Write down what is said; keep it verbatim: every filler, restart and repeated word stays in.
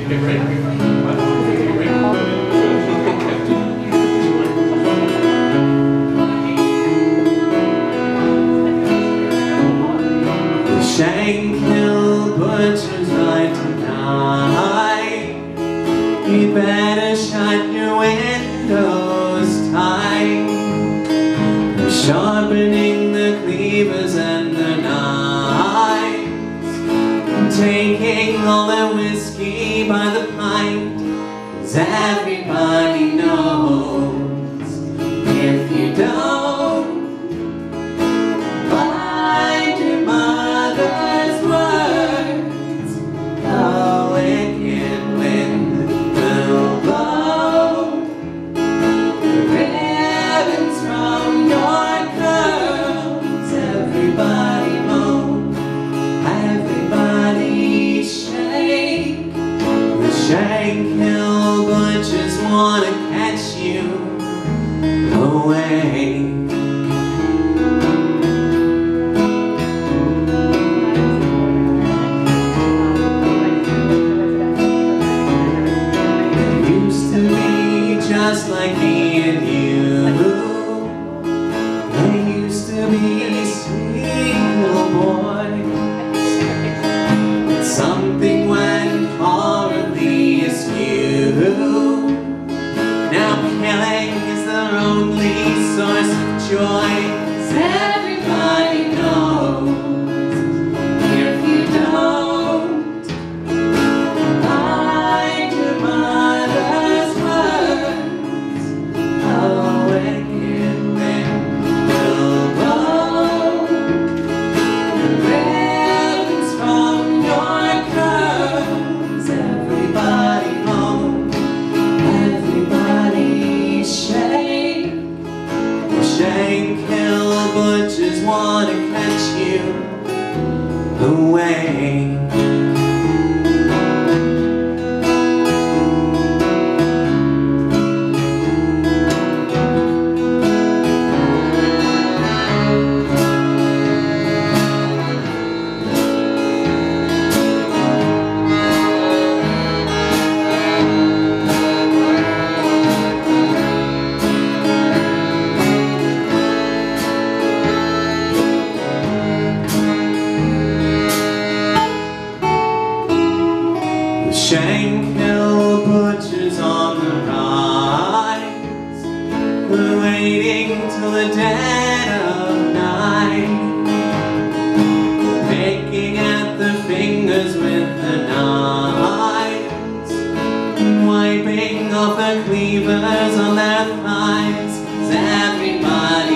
Shankill butcher's right tonight. You better shut your windows tight. They're sharpening the cleavers and the knives, taking all the whiskey by the pint. 'Cause everybody knows if you don't Shankill butchers wanna catch you away. They used to be just like me and you. They used to be sweet little boys. Something went horribly askew. Now killing is their only source of joy. 'Cause everybody knows if you don't mind your mother's words, a wicked wind will blow. The ribbons from your curls, everybody moan, everybody shake. The Shankill butchers wanna catch you away. Shankill butchers on the rise, we're waiting till the dead of night, picking at the fingers with the knives, wiping off the cleavers on their thighs. 'Cause everybody